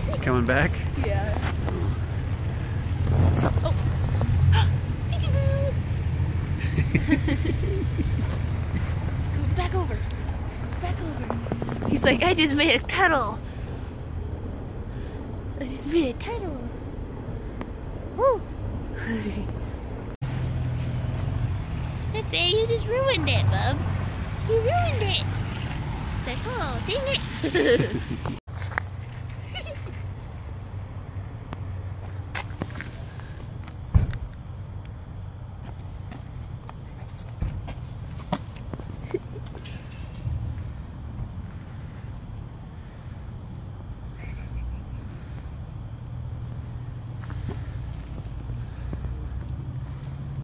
Coming back? Yeah. Oh. Scoot back over. Scoot back over. He's like, I just made a tunnel. I just made a tunnel. Woo. Pepe, you just ruined it, bub. You ruined it. It's like, oh, dang it.